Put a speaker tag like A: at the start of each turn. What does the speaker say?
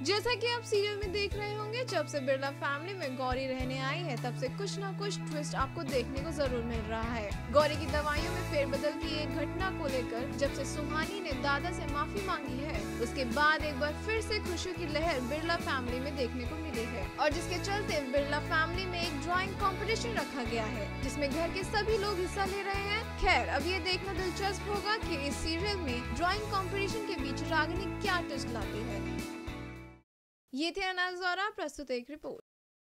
A: जैसा कि आप सीरियल में देख रहे होंगे, जब से बिरला फैमिली में गौरी रहने आई है तब से कुछ ना कुछ ट्विस्ट आपको देखने को जरूर मिल रहा है। गौरी की दवाइयों में फेरबदल की एक घटना को लेकर जब से सुहानी ने दादा से माफी मांगी है, उसके बाद एक बार फिर से खुशी की लहर बिरला फैमिली में देखने को मिली है और जिसके चलते बिरला फैमिली में एक ड्राइंग कंपटीशन रखा गया है, जिसमें घर के सभी लोग हिस्सा ले रहे हैं। खैर, अब ये देखना दिलचस्प होगा कि इस सीरियल में ड्राइंग कंपटीशन के बीच रागिनी क्या ट्विस्ट लाती है। ये थे अनाज द्वारा प्रस्तुत एक रिपोर्ट।